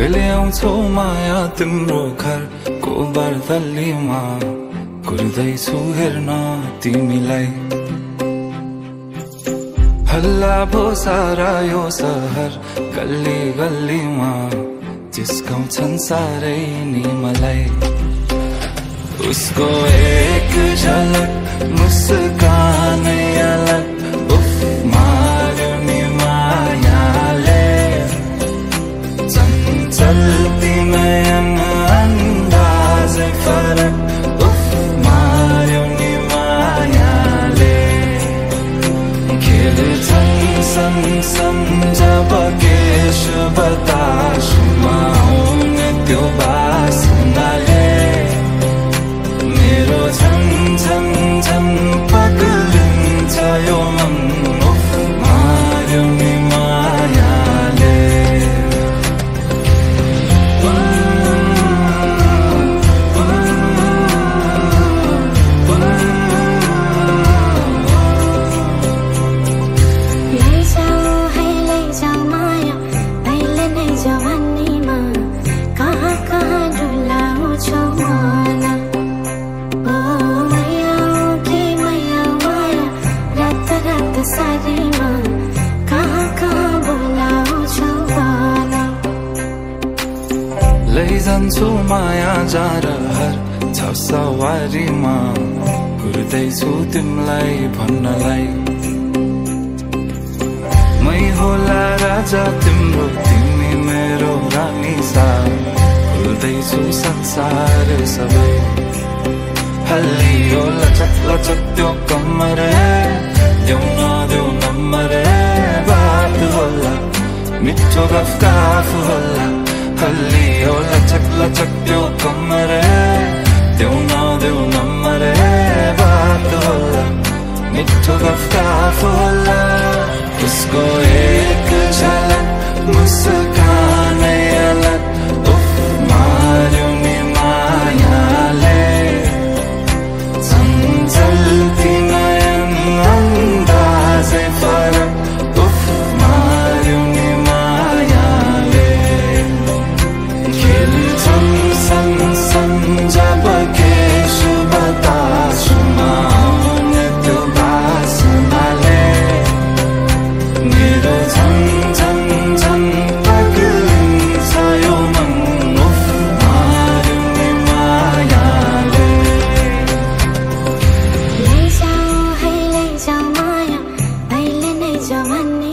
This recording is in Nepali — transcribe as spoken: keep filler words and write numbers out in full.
कहिले आउँछौ माया तिम्रो घरको बर्दलीमा कुर्दैछु हेर्न तिमीलाई। हल्ला भो सारा यो सहर गल्ली गल्लीमा जिस्काउँछन् सारै नि मलाई। उसको एक झलक मुस्कानै अलग उफ मार्यो नि मायाले। चञ्चल्ती नयन अन्दाजै फरक उफ मार्यो नि मायाले। खेल्छन् सँगसँग जब केश बतासमा आउने त्यो बासनाले मेरो झन् झन् झन् पग्लिन्छ यो मन उफ मार्यो नि मायाले। लैजान्छु माया जारहर छ सवारीमा कुर्दैछु तिमीलाई भन्नलाई। मै होला राजा तिम्रो तिमी मेरो रानी सा कुर्दैछु संसार सबै। हल्लियो लचक लचक त्यो कम्मर देऊ नदेऊ नम्बर बात होला मिठो गफ होला। हल्लियो लचक लचक त्यो कम्मर देऊ नदेऊ नम्बर बात होला मिठो गफ होला। उसको एक झलक मुस्कानै अलग उफ मार्यो नि मायाले। चञ्चल्ती नयन अन्दाजै फरक उफ मार्यो नि मायाले। खेल्छन् सँगसँग जब केश बतासमा आउने त्यो बासनाले मेरो झन् झन् झन् पग्लिन्छ यो मन उफ मार्यो नि मायाले। लैजाऊ है लैजाऊ माया अहिले नै जवानी